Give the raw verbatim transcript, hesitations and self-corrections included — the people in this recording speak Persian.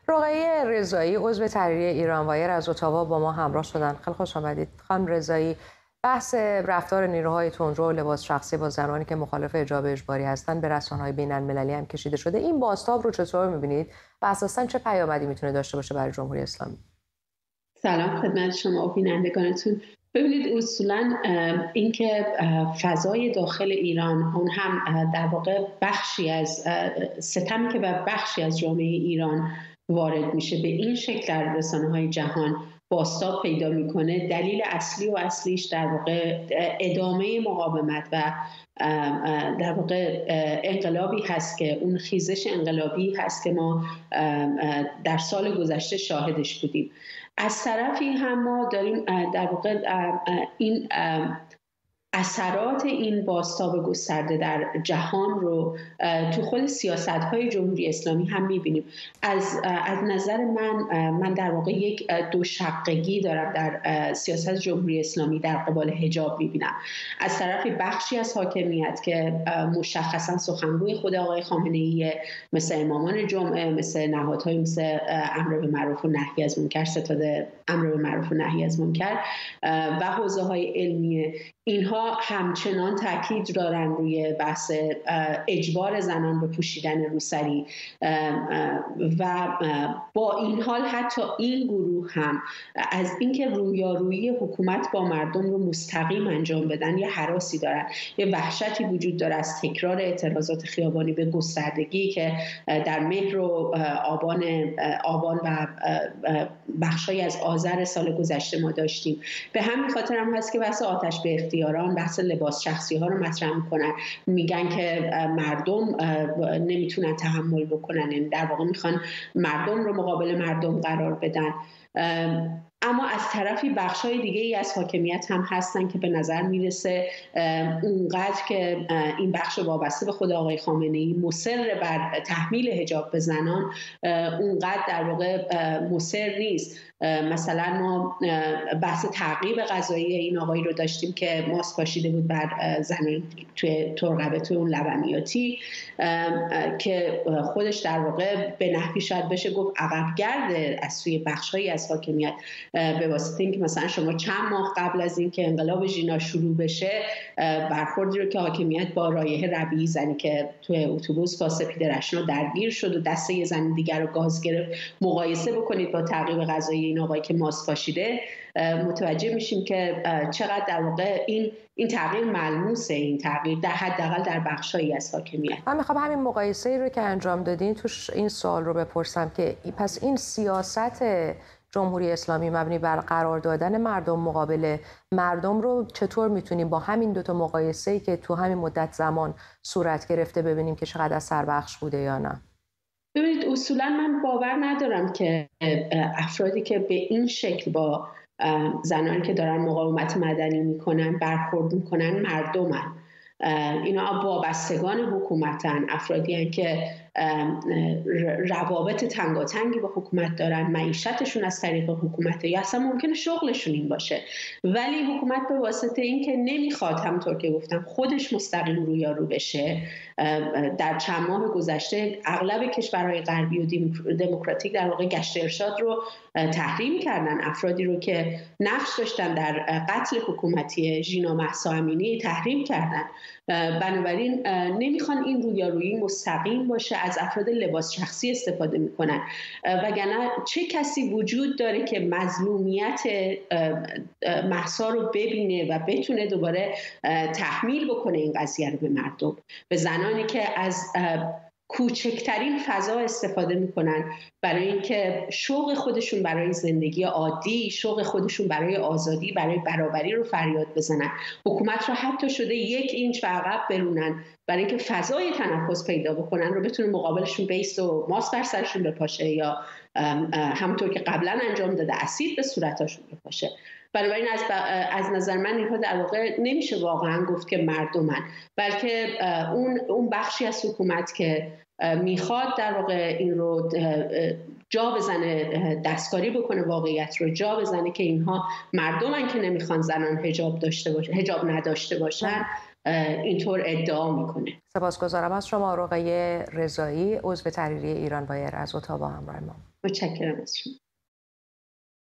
رقیه رضایی عضو تحریریه ایران وایر از اتاوا با ما همراه شدن. خیلی خوش آمدید خانم رضایی. بحث رفتار نیروهای تندرو و لباس شخصی با زنانی که مخالف حجاب اجباری هستند به رسانه‌های بین‌المللی هم کشیده شده. این بازتاب رو چطور می‌بینید و اساساً چه پیامدی میتونه داشته باشه برای جمهوری اسلامی؟ سلام خدمت شما و بینندگانتون. ببینید اصولاً اینکه فضای داخل ایران اون هم در واقع بخشی از ستمی که بر بخشی از جامعه ایران وارد میشه به این شکل در رسانه‌های جهان بازتاب پیدا میکنه، دلیل اصلی و اصلیش در واقع ادامه مقاومت و در واقع انقلابی هست که اون خیزش انقلابی هست که ما در سال گذشته شاهدش بودیم. از طرفی هم ما داریم در واقع این اثرات این بازتاب گسترده در جهان رو تو خود سیاست‌های جمهوری اسلامی هم می‌بینیم. از از نظر من من در واقع یک دوشقگی دارم در سیاست جمهوری اسلامی در قبال حجاب می‌بینم. از طرفی بخشی از حاکمیت که مشخصاً سخنگوی خود آقای خامنه‌ای، مثل امامان جمعه، مثل نهادهای مثل امر به معروف و نهی از منکر، ستاد امر به معروف و نهی از منکر و حوزه‌های علمی، اینها همچنان تاکید دارن روی بحث اجبار زنان به پوشیدن روسری و با این حال حتی این گروه هم از اینکه رویارویی حکومت با مردم رو مستقیم انجام بدن یه هراسی دارن، یه وحشتی وجود داره از تکرار اعتراضات خیابانی به گستردگی که در مهر و آبان آبان و بخشای از آذر سال گذشته ما داشتیم. به همین خاطر هم هست که بحث آتش به اختیاران، بحث لباس شخصی ها رو مطرح میکنن، میگن که مردم نمیتونن تحمل بکنن، یعنی در واقع میخوان مردم رو مقابل مردم قرار بدن. اما از طرفی بخشای دیگه ای از حاکمیت هم هستن که به نظر میرسه اونقدر که این بخش وابسته به خود آقای خامنه‌ای مصر بر تحمیل حجاب به زنان، اونقدر در واقع مصر نیست. مثلا ما بحث تعقیب غذایی این آقایی رو داشتیم که ماسک پاشیده بود بر زنان توی ترقبه، توی اون لبنیاتی، که خودش در واقع به نحوی شاید بشه گفت عقب‌گرد از سوی بخش‌هایی از حاکمیت، به واسطه اینکه مثلا شما چند ماه قبل از اینکه انقلاب ژینا شروع بشه برخوردی رو که حاکمیت با رایحه ربیعی، زنی که توی اتوبوس با سپید رشنا درگیر شد و دست یه زن دیگر رو گاز گرفت، مقایسه بکنید با تعقیب غذایی این آقایی که ماسک پاشیده، متوجه میشیم که چقدر در واقع این این تغییر ملموسه، این تغییر در حداقل در بخشایی از حاکمیت. من میخوام همین مقایسه رو که انجام دادین توش این سوال رو بپرسم که پس این سیاست جمهوری اسلامی مبنی بر قرار دادن مردم مقابل مردم رو چطور میتونیم با همین دوتا مقایسه‌ای که تو همین مدت زمان صورت گرفته ببینیم که چقدر اثر بخش بوده یا نه؟ ببینید اصولا من باور ندارم که افرادی که به این شکل با زنانی که دارن مقاومت مدنی میکنن برخورد میکنن مردمن. اینا وابستگان حکومتن، افرادی هستند که روابط تنگاتنگی با حکومت دارن، معیشتشون از طریق حکومته یا اصلا ممکنه شغلشون این باشه، ولی حکومت به واسطه این که نمیخواد، همونطور که گفتم، خودش مستقیم رویارو بشه. در چند ماه گذشته اغلب کشورهای غربی و دموکراتیک در واقع گشت ارشاد رو تحریم کردن، افرادی رو که نقش داشتن در قتل حکومتی ژینا مهسا امینی تحریم کردن. بنابراین نمیخوان این رویارویی مستقیم باشه، از افراد لباس شخصی استفاده میکنن، وگرنه چه کسی وجود داره که مظلومیت مهسا رو ببینه و بتونه دوباره تحمیل بکنه این قضیه رو به مردم، به زنانی که از کوچکترین فضا استفاده میکنن برای اینکه شوق خودشون برای زندگی عادی، شوق خودشون برای آزادی، برای برابری رو فریاد بزنن. حکومت رو حتی شده یک اینچ به عقب برونن برای اینکه فضای تنفس پیدا بکنن رو بتونه مقابلشون بیست و ماسک بر سرشون بپاشه یا همونطور که قبلا انجام داده اسید به صورتاشون بپاشه. بنابراین از, از نظر من اینها در واقع نمیشه واقعا گفت که مردمن، بلکه اون اون بخشی از حکومت که میخواد در واقع این رو جا بزنه، دستکاری بکنه، واقعیت رو جا بزنه که اینها مردمن که نمیخوان زنان حجاب داشته باشه، حجاب نداشته باشن، اینطور ادعا میکنه. سپاسگزارم از شما رقیه رضایی، عضو تحریریه ایران وایر از اتاوا همراه ما. متشکرم از شما.